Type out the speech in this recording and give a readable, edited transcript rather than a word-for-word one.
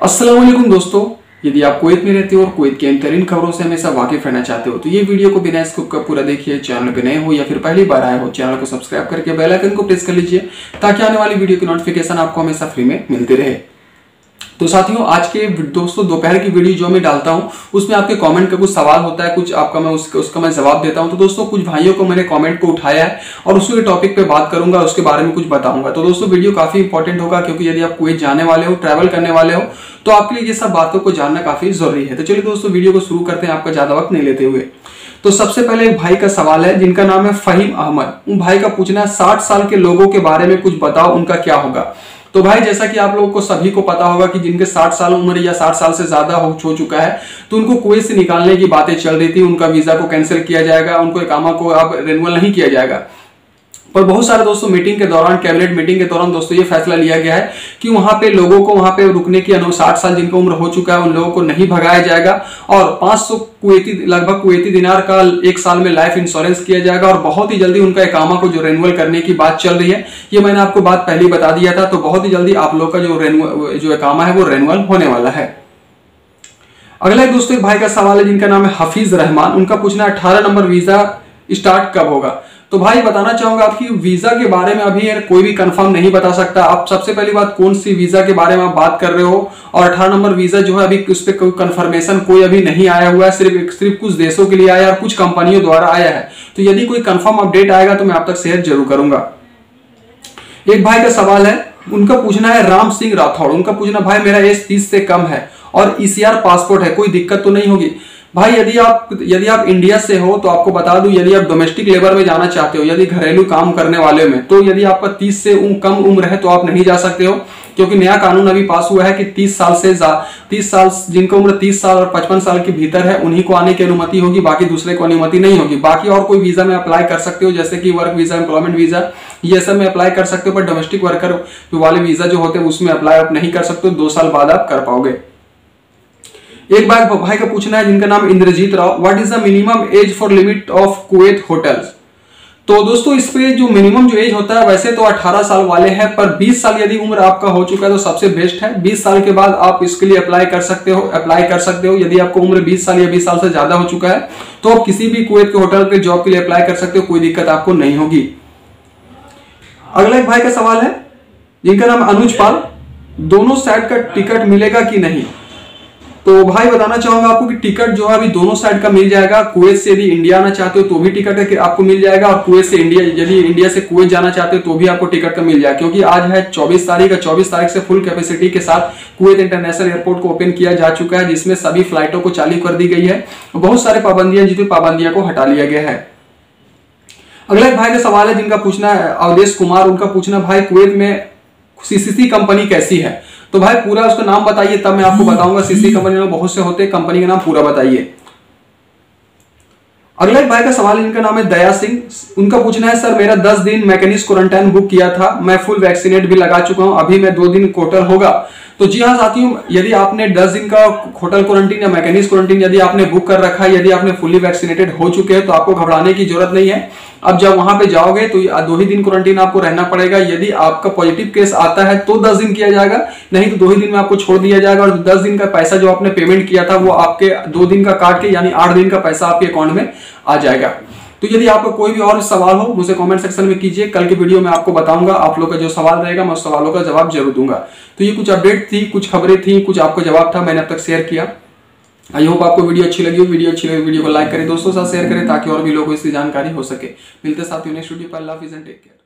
अस्सलाम वालेकुम दोस्तों, यदि आप कुवैत में रहते हो और कुवैत के बेहतरीन खबरों से हमेशा वाकिफ रहना चाहते हो तो ये वीडियो को बिना स्किप कर पूरा देखिए। चैनल पे नए हो या फिर पहली बार आए हो, चैनल को सब्सक्राइब करके बेल आइकन को प्रेस कर लीजिए ताकि आने वाली वीडियो की नोटिफिकेशन आपको हमेशा फ्री में मिलती रहे। तो साथियों, आज के दोस्तों दोपहर की वीडियो जो मैं डालता हूं उसमें आपके कमेंट का कुछ सवाल होता है, कुछ आपका मैं उसका मैं जवाब देता हूं। तो दोस्तों कुछ भाइयों को मैंने कमेंट को उठाया है और उसी टॉपिक पे बात करूंगा, उसके बारे में कुछ बताऊंगा। तो दोस्तों वीडियो काफी इंपॉर्टेंट होगा क्योंकि यदि आप कुवैत जाने वाले हो, ट्रैवल करने वाले हो तो आपके लिए ये सब बातों को जानना काफी जरूरी है। तो चलिए दोस्तों वीडियो को शुरू करते हैं आपका ज्यादा वक्त नहीं लेते हुए। तो सबसे पहले एक भाई का सवाल है जिनका नाम है फहीम अहमद। उन भाई का पूछना है 60 साल के लोगों के बारे में कुछ बताओ, उनका क्या होगा। तो भाई जैसा कि आप लोगों को सभी को पता होगा कि जिनके 60 साल उम्र या 60 साल से ज्यादा हो चुका है तो उनको कुवैत से निकालने की बातें चल रही थी। उनका वीजा को कैंसिल किया जाएगा, उनको इकामा को अब रिन्यूअल नहीं किया जाएगा। पर बहुत सारे दोस्तों मीटिंग के दौरान, कैबिनेट मीटिंग के दौरान दोस्तों ये फैसला लिया गया है कि वहां पे लोगों को वहां पे रुकने की 60 साल जिनका उम्र हो चुका है उन लोगों को नहीं भगाया जाएगा और 500 लगभग कुवैती दिनार का 1 साल में लाइफ इंश्योरेंस किया जाएगा और बहुत ही जल्दी उनका इकामा को जो रिन्यूअल करने की बात चल रही है, ये मैंने आपको बात पहले बता दिया था। तो बहुत ही जल्दी आप लोग का जो इकामा है वो रिन्यूअल होने वाला है। अगला एक दोस्तों एक भाई का सवाल है जिनका नाम है हफीज रहमान। उनका पूछना है 18 नंबर वीजा स्टार्ट कब होगा। तो भाई बताना चाहूंगा आपकी वीजा के बारे में अभी कोई भी कंफर्म नहीं बता सकता। आप सबसे पहली बात कौन सी वीजा के बारे में आप बात कर रहे हो, और 18 नंबर वीजा जो है अभी उस पर कोई कंफर्मेशन कोई अभी नहीं आया हुआ है, सिर्फ कुछ देशों के लिए आया है और कुछ कंपनियों द्वारा आया है। तो यदि कोई कंफर्म अपडेट आएगा तो मैं आप तक शेयर जरूर करूंगा। एक भाई का सवाल है, उनका पूछना है राम सिंह राठौड़। उनका पूछना भाई मेरा एज 30 से कम है और ECR पासपोर्ट है, कोई दिक्कत तो नहीं होगी। भाई यदि आप इंडिया से हो तो आपको बता दूं, यदि आप डोमेस्टिक लेबर में जाना चाहते हो, यदि घरेलू काम करने वाले में, तो यदि आपका 30 से कम उम्र है तो आप नहीं जा सकते हो क्योंकि नया कानून अभी पास हुआ है कि 30 साल जिनका उम्र 30 साल और 55 साल के भीतर है उन्हीं को आने की अनुमति होगी, बाकी दूसरे को अनुमति नहीं होगी। बाकी और कोई वीजा में अप्लाई कर सकते हो जैसे कि वर्क वीजा, एम्प्लॉयमेंट वीजा, ये सब में अप्लाई कर सकते हो, पर डोमेस्टिक वर्कर वाले वीजा जो होते हैं उसमें अप्लाई आप नहीं कर सकते हो। 2 साल बाद आप कर पाओगे। एक भाई का पूछना है जिनका नाम Indrajit Rao, what is the minimum age for limit of Kuwait hotels. तो दोस्तों इस पे जो मिनिमम जो एज होता है वैसे तो 18 साल वाले हैं, पर 20 साल यदि उम्र आपका हो चुका है तो सबसे बेस्ट है। 20 साल के बाद आप इसके लिए अप्लाई कर सकते हो। यदि आपको उम्र 20 साल या 20 साल से ज्यादा हो चुका है तो आप किसी भी कुवैत के होटल पे जॉब के लिए अप्लाई कर सकते हो, कोई दिक्कत आपको नहीं होगी। अगला एक भाई का सवाल है जिनका नाम अनुज पाल, दोनों साइड का टिकट मिलेगा कि नहीं। तो भाई बताना चाहूंगा आपको कि टिकट जो है अभी दोनों साइड का मिल जाएगा। कुवैत से यदि इंडिया आना चाहते हो तो भी टिकट आपको मिल जाएगा और कुवैत से यदि इंडिया से कुवैत जाना चाहते हो तो भी आपको टिकट का मिल जाएगा, क्योंकि आज है 24 तारीख। 24 तारीख से फुल कैपेसिटी के साथ कुवैत इंटरनेशनल एयरपोर्ट को ओपन किया जा चुका है, जिसमें सभी फ्लाइटों को चालू कर दी गई है। बहुत सारे पाबंदियां को हटा लिया गया है। अगला एक भाई का सवाल है जिनका पूछना है अवधेश कुमार। उनका पूछना भाई कुवैत में CCC कंपनी कैसी है। तो भाई पूरा उसका नाम बताइए तब मैं आपको बताऊंगा। CCC कंपनी में बहुत से होते हैं, कंपनी का नाम पूरा बताइए। अगला एक भाई का सवाल है जिनका नाम है दया सिंह। उनका पूछना है सर मेरा 10 दिन मैकेनिक्स क्वारंटाइन बुक किया था, मैं फुल वैक्सीनेट भी लगा चुका हूं, अभी मैं 2 दिन होटल होगा। तो जी हाँ साथियों, यदि आपने 10 दिन का होटल क्वारंटीन या मैकेनिक्स क्वारंटीन यदि आपने बुक कर रखा है, यदि आपने फुली वैक्सीनेटेड हो चुके हैं तो आपको घबराने की जरूरत नहीं है। अब जब वहां पे जाओगे तो 2 ही दिन क्वारंटीन आपको रहना पड़ेगा। यदि आपका पॉजिटिव केस आता है तो 10 दिन किया जाएगा, नहीं तो 2 ही दिन में आपको छोड़ दिया जाएगा। और 10 दिन का पैसा जो आपने पेमेंट किया था वो आपके 2 दिन का काट के यानी 8 दिन का पैसा आपके अकाउंट में आ जाएगा। तो यदि आपको कोई भी और सवाल हो मुझे कमेंट सेक्शन में कीजिए, कल की वीडियो में आपको बताऊंगा। आप लोग का जो सवाल रहेगा मैं उस सवालों का जवाब जरूर दूंगा। तो ये कुछ अपडेट थी, कुछ खबरें थी, कुछ आपको जवाब था, मैंने अब तक शेयर किया। आई होप आपको वीडियो अच्छी लगी हो। वीडियो को लाइक करें, दोस्तों के साथ शेयर करें ताकि और भी लोगों को इसकी जानकारी हो सके। मिलते साथियों नेक्स्ट वीडियो पर। अल्लाह हाफिज़ एंड टेक केयर।